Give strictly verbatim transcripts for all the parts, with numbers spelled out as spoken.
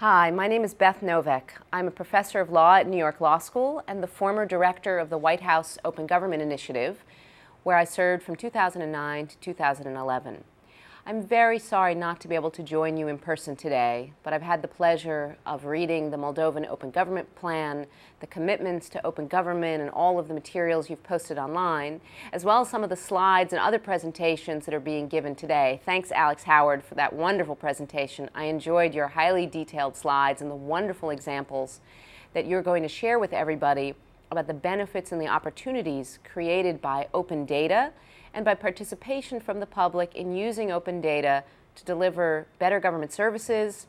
Hi, my name is Beth Novak. I'm a professor of law at New York Law School and the former director of the White House Open Government Initiative, where I served from two thousand nine to two thousand eleven. I'm very sorry not to be able to join you in person today, but I've had the pleasure of reading the Moldovan Open Government Plan, the commitments to open government, and all of the materials you've posted online, as well as some of the slides and other presentations that are being given today. Thanks, Alex Howard, for that wonderful presentation. I enjoyed your highly detailed slides and the wonderful examples that you're going to share with everybody about the benefits and the opportunities created by open data and by participation from the public in using open data to deliver better government services,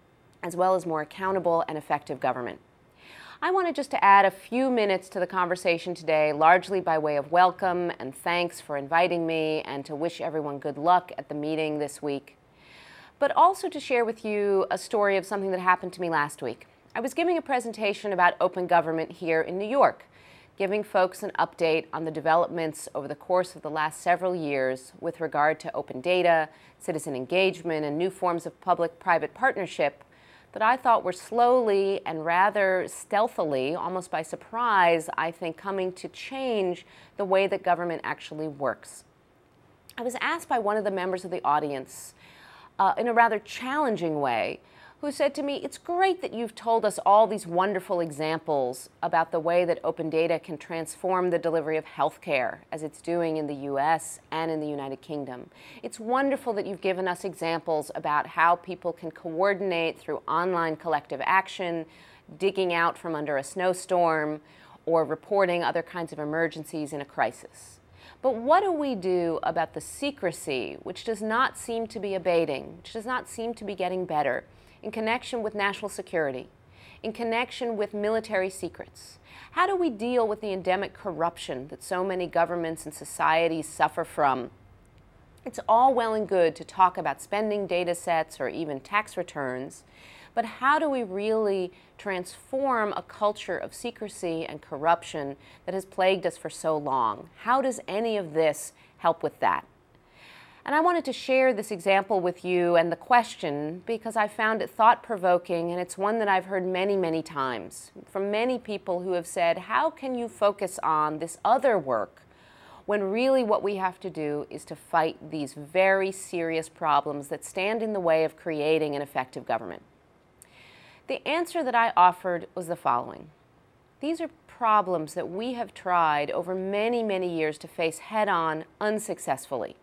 as well as more accountable and effective government. I wanted just to add a few minutes to the conversation today, largely by way of welcome and thanks for inviting me and to wish everyone good luck at the meeting this week, but also to share with you a story of something that happened to me last week. I was giving a presentation about open government here in New York, giving folks an update on the developments over the course of the last several years with regard to open data, citizen engagement, and new forms of public-private partnership that I thought were slowly and rather stealthily, almost by surprise, I think, coming to change the way that government actually works. I was asked by one of the members of the audience, uh, in a rather challenging way, who said to me, "It's great that you've told us all these wonderful examples about the way that open data can transform the delivery of health care, as it's doing in the U S and in the United Kingdom. It's wonderful that you've given us examples about how people can coordinate through online collective action, digging out from under a snowstorm, or reporting other kinds of emergencies in a crisis. But what do we do about the secrecy, which does not seem to be abating, which does not seem to be getting better, in connection with national security, in connection with military secrets? How do we deal with the endemic corruption that so many governments and societies suffer from? It's all well and good to talk about spending data sets or even tax returns, but how do we really transform a culture of secrecy and corruption that has plagued us for so long? How does any of this help with that? And I wanted to share this example with you and the question because I found it thought-provoking, and it's one that I've heard many, many times from many people who have said, how can you focus on this other work when really what we have to do is to fight these very serious problems that stand in the way of creating an effective government? The answer that I offered was the following. These are problems that we have tried over many, many years to face head-on unsuccessfully.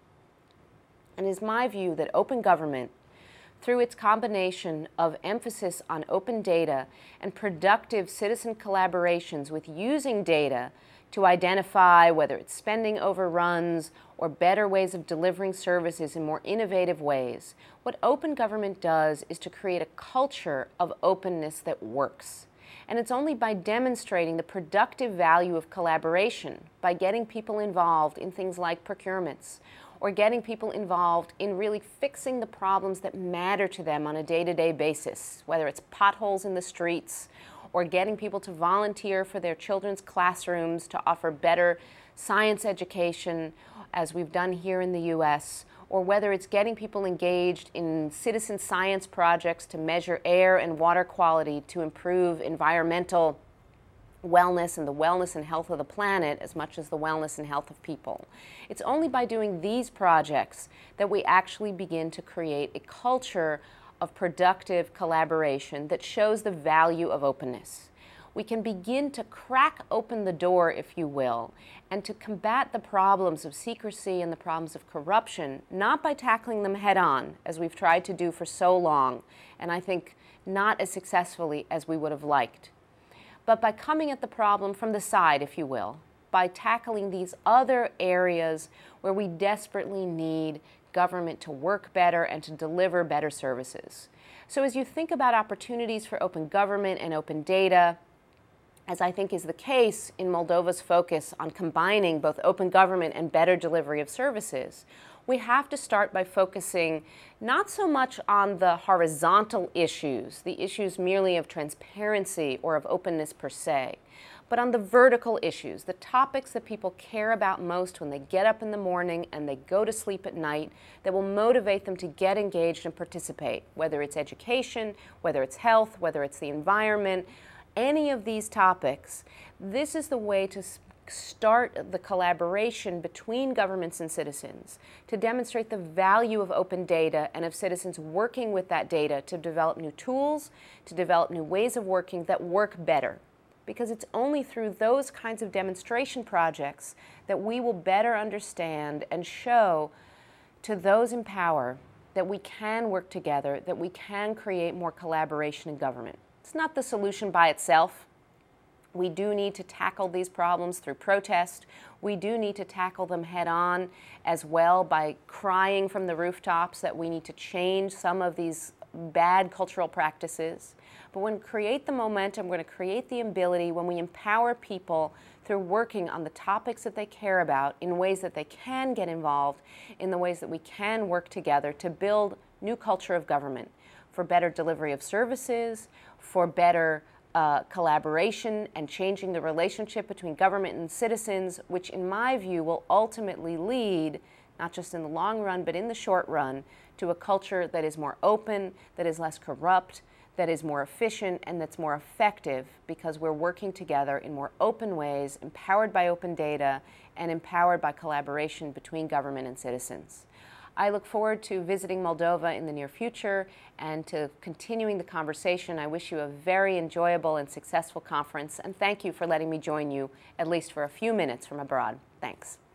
And it is my view that open government, through its combination of emphasis on open data and productive citizen collaborations with using data to identify whether it's spending overruns or better ways of delivering services in more innovative ways, what open government does is to create a culture of openness that works. And it's only by demonstrating the productive value of collaboration, by getting people involved in things like procurements, or getting people involved in really fixing the problems that matter to them on a day-to-day basis, whether it's potholes in the streets, or getting people to volunteer for their children's classrooms to offer better science education, as we've done here in the U S, or whether it's getting people engaged in citizen science projects to measure air and water quality to improve environmental wellness and the wellness and health of the planet as much as the wellness and health of people. It's only by doing these projects that we actually begin to create a culture of productive collaboration that shows the value of openness. We can begin to crack open the door, if you will, and to combat the problems of secrecy and the problems of corruption, not by tackling them head on, as we've tried to do for so long, and I think not as successfully as we would have liked, but by coming at the problem from the side, if you will, by tackling these other areas where we desperately need government to work better and to deliver better services. So as you think about opportunities for open government and open data, as I think is the case in Moldova's focus on combining both open government and better delivery of services, we have to start by focusing not so much on the horizontal issues, the issues merely of transparency or of openness per se, but on the vertical issues, the topics that people care about most when they get up in the morning and they go to sleep at night, that will motivate them to get engaged and participate, whether it's education, whether it's health, whether it's the environment, any of these topics. This is the way to start the collaboration between governments and citizens, to demonstrate the value of open data and of citizens working with that data to develop new tools, to develop new ways of working that work better. Because it's only through those kinds of demonstration projects that we will better understand and show to those in power that we can work together, that we can create more collaboration in government. It's not the solution by itself. We do need to tackle these problems through protest. We do need to tackle them head on as well by crying from the rooftops that we need to change some of these bad cultural practices. But when we create the momentum, we're going to create the ability when we empower people through working on the topics that they care about in ways that they can get involved, in the ways that we can work together to build new culture of government for better delivery of services, for better Uh, collaboration and changing the relationship between government and citizens, which in my view will ultimately lead, not just in the long run, but in the short run, to a culture that is more open, that is less corrupt, that is more efficient, and that's more effective because we're working together in more open ways, empowered by open data, and empowered by collaboration between government and citizens. I look forward to visiting Moldova in the near future and to continuing the conversation. I wish you a very enjoyable and successful conference, and thank you for letting me join you, at least for a few minutes from abroad. Thanks.